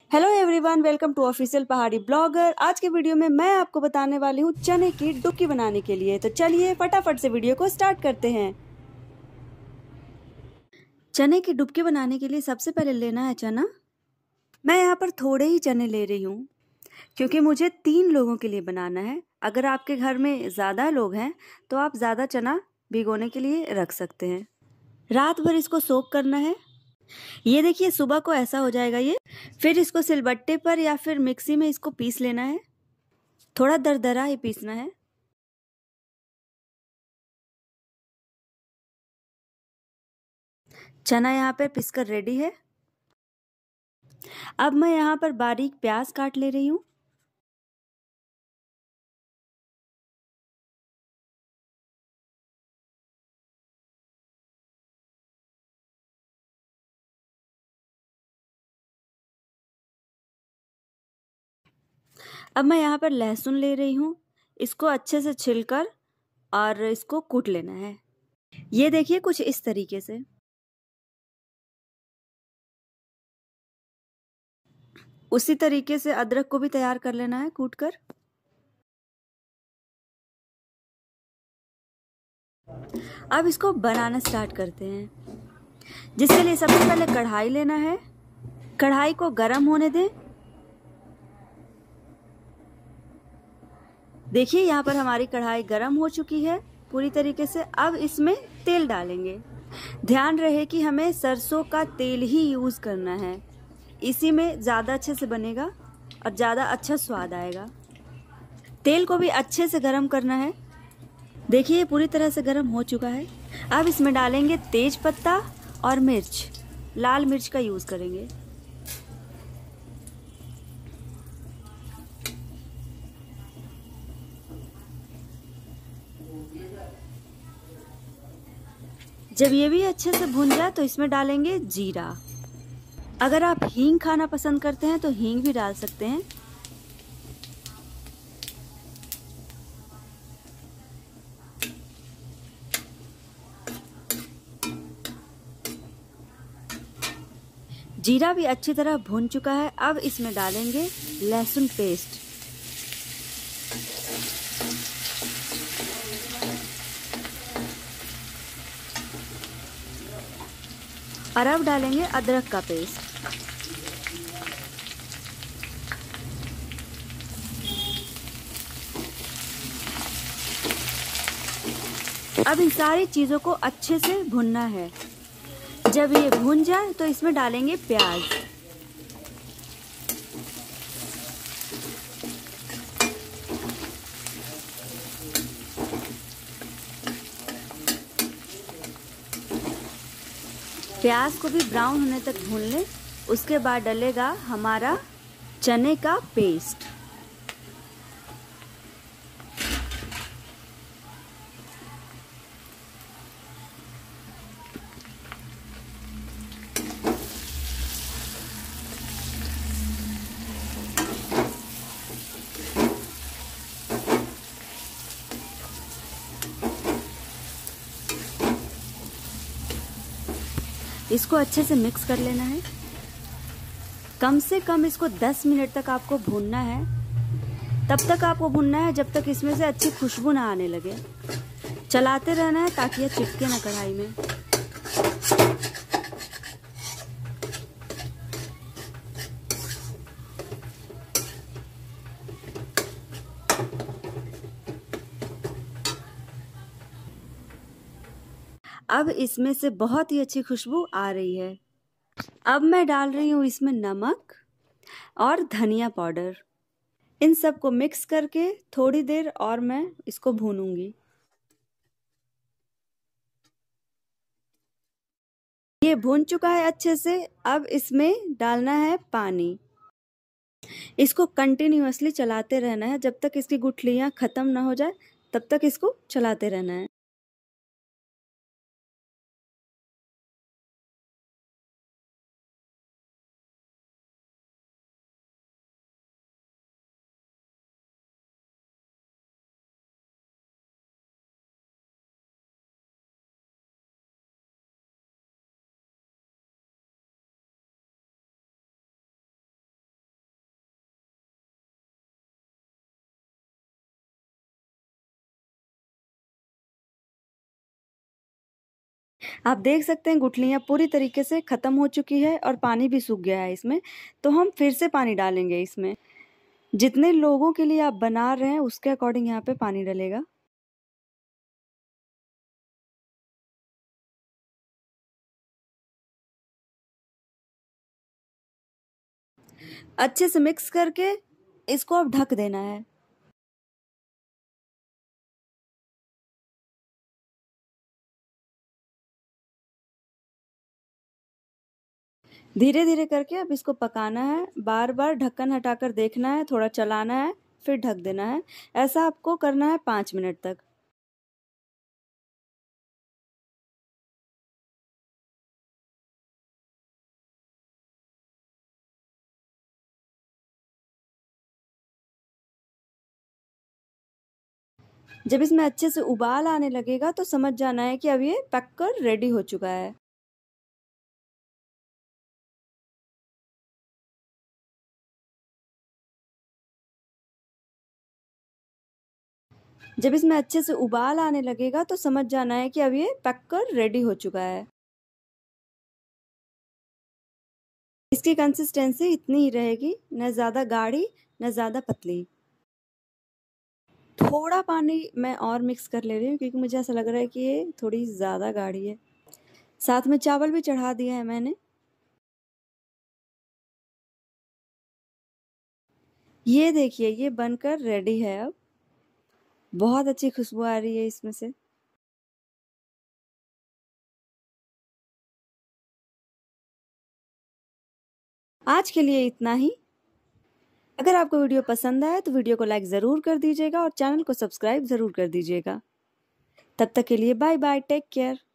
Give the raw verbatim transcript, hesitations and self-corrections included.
Hello everyone, welcome to official Pahadi blogger. आज के video में मैं आपको बताने वाली हूँ चने की डुबकी बनाने के लिए। तो चलिए फटाफट से वीडियो को स्टार्ट करते हैं। चने की डुबकी बनाने के लिए सबसे पहले लेना है चना। मैं यहाँ पर थोड़े ही चने ले रही हूँ क्योंकि मुझे तीन लोगों के लिए बनाना है। अगर आपके घर में ज़्यादा लोग हैं तो आप ज़्यादा चना भिगोने के लिए रख सकते हैं। रात भर इसको सोक करना है। ये देखिए सुबह को ऐसा हो जाएगा ये। फिर इसको सिलबट्टे पर या फिर मिक्सी में इसको पीस लेना है। थोड़ा दरदरा ही पीसना है। चना यहाँ पर पीसकर रेडी है। अब मैं यहाँ पर बारीक प्याज काट ले रही हूँ। अब मैं यहाँ पर लहसुन ले रही हूँ। इसको अच्छे से छिलकर और इसको कूट लेना है। ये देखिए कुछ इस तरीके से। उसी तरीके से अदरक को भी तैयार कर लेना है कूटकर। अब इसको बनाना स्टार्ट करते हैं। जिसके लिए सबसे पहले कढ़ाई लेना है। कढ़ाई को गर्म होने दें। देखिए यहाँ पर हमारी कढ़ाई गर्म हो चुकी है पूरी तरीके से। अब इसमें तेल डालेंगे। ध्यान रहे कि हमें सरसों का तेल ही यूज़ करना है। इसी में ज़्यादा अच्छे से बनेगा और ज़्यादा अच्छा स्वाद आएगा। तेल को भी अच्छे से गर्म करना है। देखिए ये पूरी तरह से गर्म हो चुका है। अब इसमें डालेंगे तेज पत्ता और मिर्च। लाल मिर्च का यूज़ करेंगे। जब ये भी अच्छे से भुन जाए तो इसमें डालेंगे जीरा। अगर आप हींग खाना पसंद करते हैं तो हींग भी डाल सकते हैं। जीरा भी अच्छी तरह भुन चुका है। अब इसमें डालेंगे लहसुन पेस्ट। और अब डालेंगे अदरक का पेस्ट। अब इन सारी चीज़ों को अच्छे से भुनना है। जब ये भुन जाए तो इसमें डालेंगे प्याज। प्याज को भी ब्राउन होने तक भून लें। उसके बाद डलेगा हमारा चने का पेस्ट। इसको अच्छे से मिक्स कर लेना है। कम से कम इसको दस मिनट तक आपको भूनना है। तब तक आपको भूनना है जब तक इसमें से अच्छी खुशबू ना आने लगे। चलाते रहना है ताकि ये चिपके ना कढ़ाई में। अब इसमें से बहुत ही अच्छी खुशबू आ रही है। अब मैं डाल रही हूँ इसमें नमक और धनिया पाउडर। इन सब को मिक्स करके थोड़ी देर और मैं इसको भूनूंगी। ये भून चुका है अच्छे से। अब इसमें डालना है पानी। इसको कंटिन्यूअसली चलाते रहना है जब तक इसकी गुठलियां खत्म ना हो जाए। तब तक इसको चलाते रहना है। आप देख सकते हैं गुठलियाँ पूरी तरीके से ख़त्म हो चुकी है और पानी भी सूख गया है इसमें। तो हम फिर से पानी डालेंगे इसमें। जितने लोगों के लिए आप बना रहे हैं उसके अकॉर्डिंग यहाँ पे पानी डलेगा। अच्छे से मिक्स करके इसको अब ढक देना है। धीरे धीरे करके अब इसको पकाना है। बार बार ढक्कन हटाकर देखना है, थोड़ा चलाना है, फिर ढक देना है। ऐसा आपको करना है पाँच मिनट तक। जब इसमें अच्छे से उबाल आने लगेगा तो समझ जाना है कि अब ये पक कर रेडी हो चुका है। जब इसमें अच्छे से उबाल आने लगेगा तो समझ जाना है कि अब ये पक कर रेडी हो चुका है। इसकी कंसिस्टेंसी इतनी ही रहेगी, न ज़्यादा गाढ़ी न ज़्यादा पतली। थोड़ा पानी मैं और मिक्स कर ले रही हूँ क्योंकि मुझे ऐसा लग रहा है कि ये थोड़ी ज़्यादा गाढ़ी है। साथ में चावल भी चढ़ा दिया है मैंने। ये देखिए ये बनकर रेडी है अब। बहुत अच्छी खुशबू आ रही है इसमें से। आज के लिए इतना ही। अगर आपको वीडियो पसंद आए तो वीडियो को लाइक ज़रूर कर दीजिएगा और चैनल को सब्सक्राइब ज़रूर कर दीजिएगा। तब तक के लिए बाय बाय, टेक केयर।